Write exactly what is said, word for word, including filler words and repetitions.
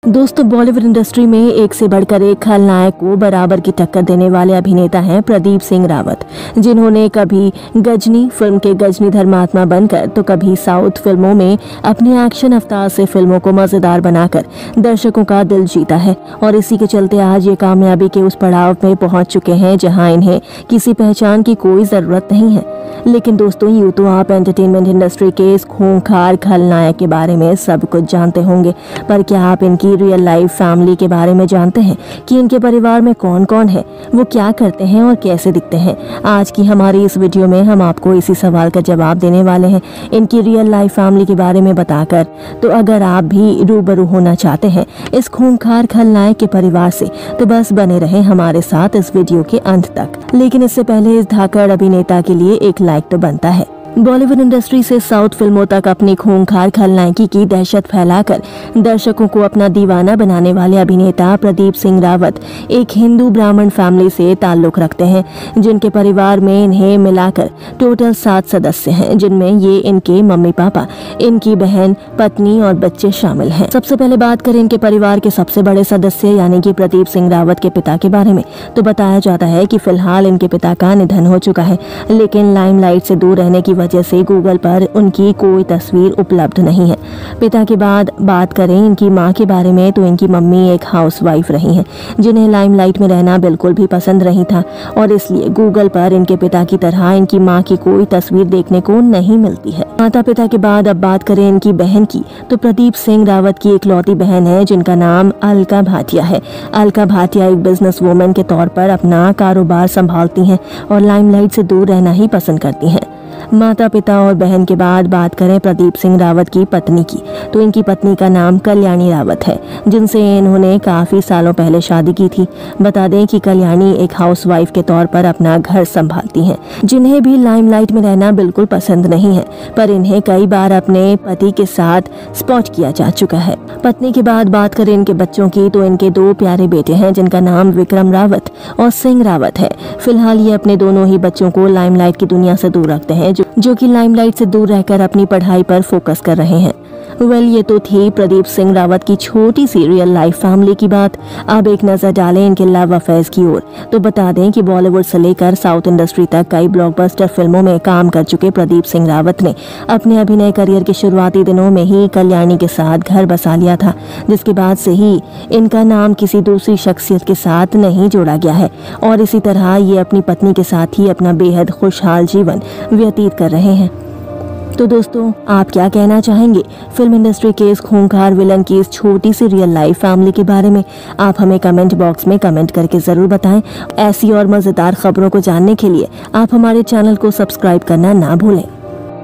दोस्तों, बॉलीवुड इंडस्ट्री में एक से बढ़कर एक खलनायक को बराबर की टक्कर देने वाले अभिनेता हैं प्रदीप सिंह रावत, जिन्होंने कभी गजनी फिल्म के गजनी धर्मात्मा बनकर तो कभी साउथ फिल्मों में अपने एक्शन अवतार से फिल्मों को मजेदार बनाकर दर्शकों का दिल जीता है। और इसी के चलते आज ये कामयाबी के उस पड़ाव में पहुंच चुके हैं जहां इन्हें किसी पहचान की कोई जरूरत नहीं है। लेकिन दोस्तों, यूं तो आप एंटरटेनमेंट इंडस्ट्री के इस खूंखार खलनायक के बारे में सब कुछ जानते होंगे, पर क्या आप इनकी रियल लाइफ फैमिली के बारे में जानते हैं कि इनके परिवार में कौन कौन है, वो क्या करते हैं और कैसे दिखते हैं? आज की हमारी इस वीडियो में हम आपको इसी सवाल का जवाब देने वाले हैं, इनकी रियल लाइफ फैमिली के बारे में बताकर। तो अगर आप भी रूबरू होना चाहते हैं इस खूंखार खलनायक के परिवार से, तो बस बने रहें हमारे साथ इस वीडियो के अंत तक। लेकिन इससे पहले इस धाकड़ अभिनेता के लिए एक लाइक तो बनता है। बॉलीवुड इंडस्ट्री से साउथ फिल्मों तक अपनी खूंखार खलनायकी की दहशत फैलाकर दर्शकों को अपना दीवाना बनाने वाले अभिनेता प्रदीप सिंह रावत एक हिंदू ब्राह्मण फैमिली से ताल्लुक रखते हैं, जिनके परिवार में इन्हें मिलाकर टोटल सात सदस्य हैं, जिनमें ये इनके मम्मी पापा, इनकी बहन, पत्नी और बच्चे शामिल हैं। सबसे पहले बात करें इनके परिवार के सबसे बड़े सदस्य यानी कि प्रदीप सिंह रावत के पिता के बारे में, तो बताया जाता है कि फिलहाल इनके पिता का निधन हो चुका है, लेकिन लाइमलाइट से दूर रहने की वजह से गूगल पर उनकी कोई तस्वीर उपलब्ध नहीं है। पिता के बाद बात करें इनकी मां के बारे में, तो इनकी मम्मी एक हाउसवाइफ रही हैं, जिन्हें लाइमलाइट में रहना बिल्कुल भी पसंद नहीं था और इसलिए गूगल पर इनके पिता की तरह इनकी मां की कोई तस्वीर देखने को नहीं मिलती है। माता पिता के बाद अब बात करें इनकी बहन की, तो प्रदीप सिंह रावत की इकलौती बहन है जिनका नाम अलका भाटिया है। अलका भाटिया एक बिजनेस वूमेन के तौर पर अपना कारोबार संभालती हैं और लाइमलाइट से दूर रहना ही पसंद करती हैं। माता पिता और बहन के बाद बात करें प्रदीप सिंह रावत की पत्नी की, तो इनकी पत्नी का नाम कल्याणी रावत है, जिनसे इन्होंने काफी सालों पहले शादी की थी। बता दें कि कल्याणी एक हाउसवाइफ के तौर पर अपना घर संभालती हैं, जिन्हें भी लाइमलाइट में रहना बिल्कुल पसंद नहीं है, पर इन्हें कई बार अपने पति के साथ स्पॉट किया जा चुका है। पत्नी के बाद बात करें इनके बच्चों की, तो इनके दो प्यारे बेटे हैं जिनका नाम विक्रम रावत और सिंह रावत है। फिलहाल ये अपने दोनों ही बच्चों को लाइमलाइट की दुनिया से दूर रखते हैं, जो, जो कि लाइमलाइट से दूर रहकर अपनी पढ़ाई पर फोकस कर रहे हैं। वेल ये तो थी प्रदीप सिंह रावत की छोटी सी रियल लाइफ फैमिली की बात। अब एक नजर डालें इनके लव अफेयर्स की ओर, तो बता दें कि बॉलीवुड से लेकर साउथ इंडस्ट्री तक कई ब्लॉकबस्टर फिल्मों में काम कर चुके प्रदीप सिंह रावत ने अपने अभिनय करियर के शुरुआती दिनों में ही कल्याणी के साथ घर बसा लिया था, जिसके बाद से ही इनका नाम किसी दूसरी शख्सियत के साथ नहीं जोड़ा गया है और इसी तरह ये अपनी पत्नी के साथ ही अपना बेहद खुशहाल जीवन व्यतीत कर रहे हैं। तो दोस्तों, आप क्या कहना चाहेंगे फिल्म इंडस्ट्री के इस खूंखार विलन की इस छोटी सी रियल लाइफ फैमिली के बारे में? आप हमें कमेंट बॉक्स में कमेंट करके जरूर बताएं। ऐसी और मजेदार खबरों को जानने के लिए आप हमारे चैनल को सब्सक्राइब करना ना भूलें।